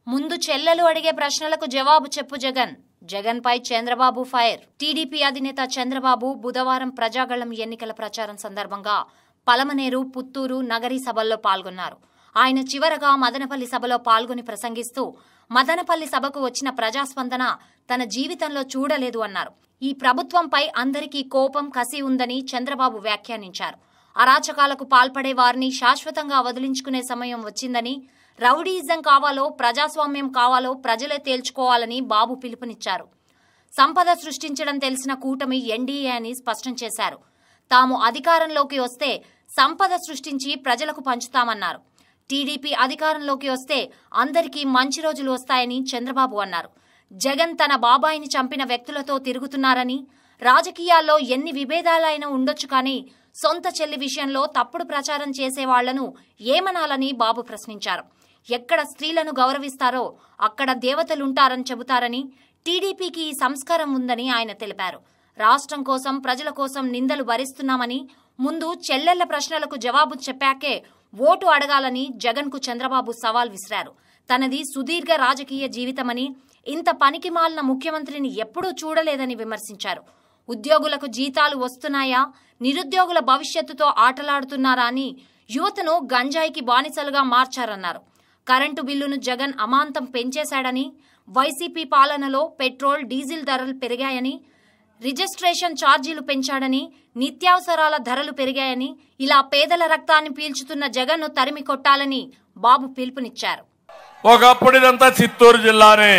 ముందు చెల్లెలు అడిగే ప్రశ్నలకు జవాబు చెప్పు జగన్. జగన్ పై చంద్రబాబు ఫైర్. టీడీపీ అధినేత చంద్రబాబు బుధవారం ప్రజాగళం ఎన్నికల ప్రచారం సందర్భంగా పలమనేరు, పుత్తూరు, నగరి సభల్లో పాల్గొన్నారు. ఆయన చివరగా మదనపల్లి సభలో పాల్గొని ప్రసంగిస్తూ మదనపల్లి సభకు వచ్చిన ప్రజాస్పందన తన జీవితంలో చూడలేదు అన్నారు. ఈ ప్రభుత్వంపై అందరికీ కోపం, కసి ఉందని చంద్రబాబు వ్యాఖ్యానించారు. అరాచకాలకు పాల్పడే వారిని శాశ్వతంగా వదిలించుకునే సమయం వచ్చిందని, రౌడీయిజం కావాలో ప్రజాస్వామ్యం కావాలో ప్రజలే తేల్చుకోవాలని బాబు పిలుపునిచ్చారు. సంపద సృష్టించడం తెలిసిన కూటమి ఎన్డీఏ అని స్పష్టం చేశారు. తాము అధికారంలోకి వస్తే సంపద సృష్టించి ప్రజలకు పంచుతామన్నారు. టీడీపీ అధికారంలోకి వస్తే అందరికీ మంచి రోజులు వస్తాయని చంద్రబాబు అన్నారు. జగన్ తన బాబాయిని చంపిన వ్యక్తులతో తిరుగుతున్నారని, రాజకీయాల్లో ఎన్ని విభేదాలైనా ఉండొచ్చు కానీ సొంత చెల్లి విషయంలో తప్పుడు ప్రచారం చేసేవాళ్లను ఏమనాలని బాబు ప్రశ్నించారు. ఎక్కడ స్త్రీలను గౌరవిస్తారో అక్కడ దేవతలుంటారని చెబుతారని, టీడీపీకి ఈ సంస్కారం ఉందని ఆయన తెలిపారు. రాష్ట్రం కోసం, ప్రజల కోసం నిందలు భరిస్తున్నామని, ముందు చెల్లెళ్ల ప్రశ్నలకు జవాబు చెప్పాకే ఓటు అడగాలని జగన్కు చంద్రబాబు సవాల్ విసిరారు. తనది సుదీర్ఘ రాజకీయ జీవితమని, ఇంత పనికిమాలిన ముఖ్యమంత్రిని ఎప్పుడూ చూడలేదని విమర్శించారు. ఉద్యోగులకు జీతాలు వస్తున్నాయా, నిరుద్యోగుల భవిష్యత్తుతో ఆటలాడుతున్నారా అని యువతను గంజాయికి బానిసలుగా మార్చారన్నారు. కరెంటు బిల్లును జగన్ అమాంతం పెంచేశాడని, వైసీపీ పాలనలో పెట్రోల్, డీజిల్ ధరలు పెరిగాయని, రిజిస్ట్రేషన్ ఛార్జీలు పెంచాడని, నిత్యావసరాల ధరలు పెరిగాయని, ఇలా పేదల రక్తాన్ని పీల్చుతున్న జగన్ను తరిమి కొట్టాలని బాబు పిలుపునిచ్చారు. ఒకప్పుడు ఇదంతా చిత్తూరు జిల్లానే.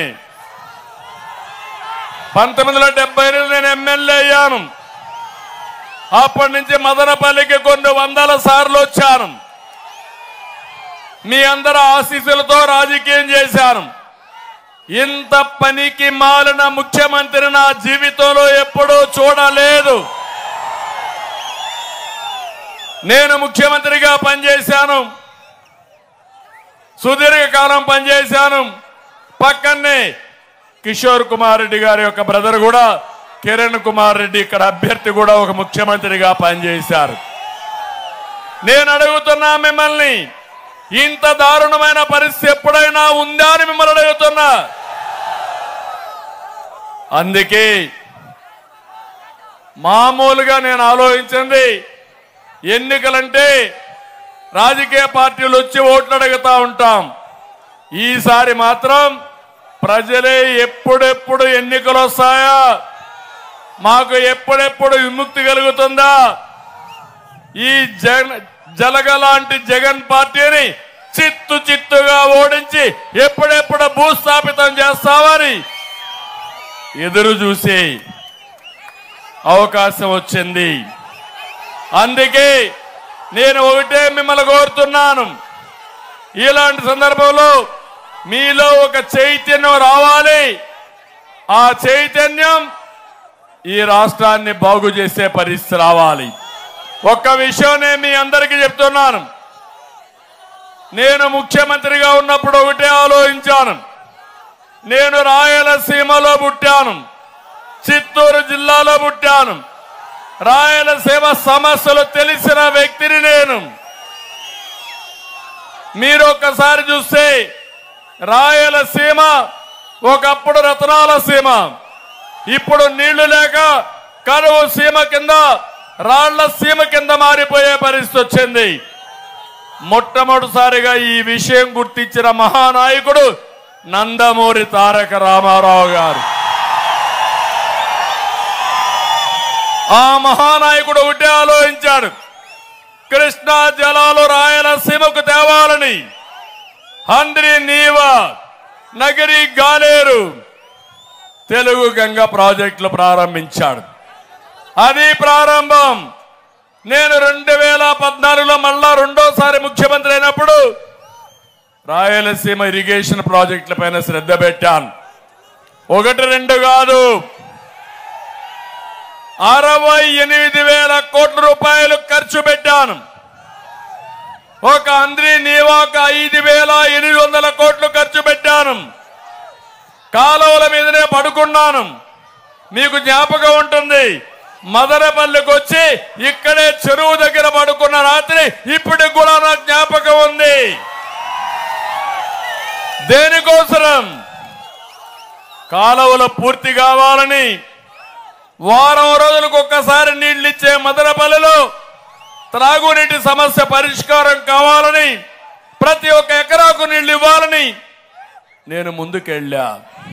1978 నేను ఎమ్మెల్యే అయ్యాను. అప్పటి నుంచి మదనపల్లికి కొన్ని వందల సార్లు వచ్చాను. మీ అందరి ఆశీస్సులతో రాజకీయం చేశాను. ఇంత పనికి మాలిన ముఖ్యమంత్రి నా జీవితంలో ఎప్పుడూ చూడలేదు. నేను ముఖ్యమంత్రిగా పనిచేశాను, సుదీర్ఘకాలం పనిచేశాను. పక్కనే కిషోర్ కుమార్ రెడ్డి గారి యొక్క బ్రదర్ కూడా కిరణ్ కుమార్ రెడ్డి, ఇక్కడ అభ్యర్థి కూడా ఒక ముఖ్యమంత్రిగా పనిచేశారు. నేను అడుగుతున్నా మిమ్మల్ని, ఇంత దారుణమైన పరిస్థితి ఎప్పుడైనా ఉందా అని మిమ్మల్ని అడుగుతున్నా. అందుకే మామూలుగా నేను ఆలోచించింది, ఎన్నికలంటే రాజకీయ పార్టీలు వచ్చి ఓట్లు అడుగుతా ఉంటాం. ఈసారి మాత్రం ప్రజలే ఎప్పుడెప్పుడు ఎన్నికలు వస్తాయా, మాకు ఎప్పుడెప్పుడు విముక్తి కలుగుతుందా, ఈ జలగలాంటి జగన్ పార్టీని చిత్తుగా ఓడించి ఎప్పుడెప్పుడు భూస్థాపితం చేస్తామని ఎదురు చూసే అవకాశం వచ్చింది. అందుకే నేను ఒకటే మిమ్మల్ని కోరుతున్నాను, ఇలాంటి సందర్భంలో మీలో ఒక చైతన్యం రావాలి. ఆ చైతన్యం ఈ రాష్ట్రాన్ని బాగు చేసే పరిస్థితి రావాలి. ఒక్క విషయం నేను మీ అందరికీ చెప్తున్నాను. నేను ముఖ్యమంత్రిగా ఉన్నప్పుడు ఒకటే ఆలోచించాను. నేను రాయలసీమలో పుట్టాను, చిత్తూరు జిల్లాలో పుట్టాను. రాయలసీమ సమస్యలు తెలిసిన వ్యక్తిని నేను. మీరు ఒక్కసారి చూస్తే రాయలసీమ ఒకప్పుడు రతనాల సీమ, ఇప్పుడు నీళ్లు లేక కరువు సీమ కింద, రాళ్ల సీమ కింద మారిపోయే పరిస్థితి వచ్చింది. మొట్టమొదటిసారిగా ఈ విషయం గుర్తించిన మహానాయకుడు నందమూరి తారక రామారావు గారు. ఆ మహానాయకుడు ఒకటే ఆలోచించాడు, కృష్ణా జలాలు రాయలసీమకు తేవాలని. హంద్రి నీవా, నగరి గాలేరు, తెలుగు గంగ ప్రాజెక్టులు ప్రారంభించాడు. అది ప్రారంభం. నేను 2014లో మళ్ళా రెండోసారి ముఖ్యమంత్రి అయినప్పుడు రాయలసీమ ఇరిగేషన్ ప్రాజెక్టుల పైన శ్రద్ధ పెట్టాను. 1-2 కాదు, 68,000 కోట్ల రూపాయలు ఖర్చు పెట్టాను. ఒక హంద్రి నీవాకు 5,800 కోట్లు ఖర్చు పెట్టాను. కాలువల మీదనే పడుకున్నాను. మీకు జ్ఞాపకం ఉంటుంది, మదనపల్లికి వచ్చి ఇక్కడే చెరువు దగ్గర పడుకున్న రాత్రి ఇప్పటికి కూడా నాకు జ్ఞాపకం ఉంది. దేనికోసం కాలువలు పూర్తి కావాలని, వారం రోజులకు ఒక్కసారి నీళ్లు ఇచ్చే మదనపల్లిలో త్రాగునీటి సమస్య పరిష్కారం కావాలని, ప్రతి ఒక్క ఎకరాకు నీళ్లు ఇవ్వాలని నేను ముందుకెళ్ళా.